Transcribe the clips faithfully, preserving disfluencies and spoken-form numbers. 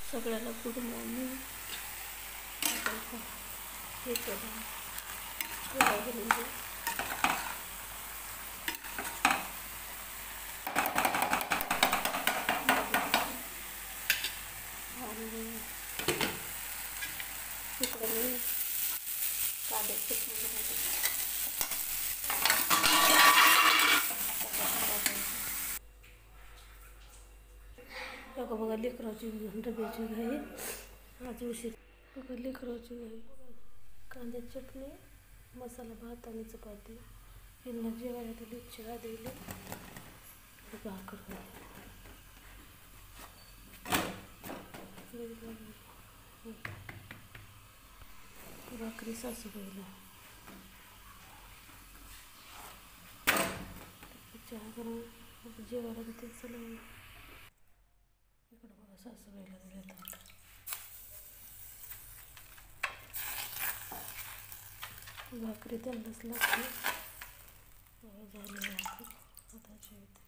सगळ्याला good morning. हे करा म्हणजे आणि इकडे मी कांदे चटणी बनवते. बघा बघा लेकराची डब्याची घाई आज उशीर. बघा लेकराची घाई. कांद्याची चटणी, मसाला भात आणि चपाती. यांना जेवायला दिली, चहा दिली, भाकर भाकरी सासूबाईला. चहा करून जेवायला देते. चला इकडं बघा सासूबाईला दिले ताट. भाकरी त्यांनाच लागते. झाले भाकरी आता जेवते.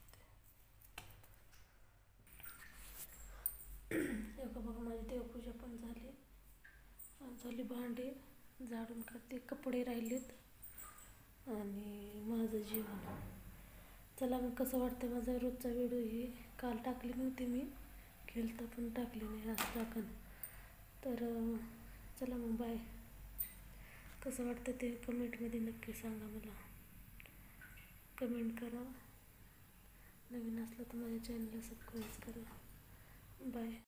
एका बघा माझी देवपूजा पण झाली. झाली, भांडी झाडून काढते, कपडे राहिलेत आणि माझं जेवण. चला मग कसं वाटतं माझा रोजचा व्हिडिओ. ही काल टाकली नव्हती मी, खेळता पण टाकली नाही, आज टाकन. तर चला मग बाय. कसं वाटतं ते कमेंटमध्ये नक्की सांगा मला. कमेंट करा. नवीन असलं तर माझ्या चॅनलला सबस्क्राईब करा. बाय.